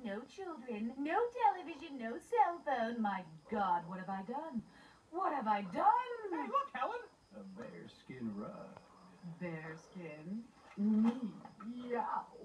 no children, no television, no cell phone. My God, what have I done? What have I done? Hey, look, Helen. A bearskin rug. Bearskin? Me? Yow.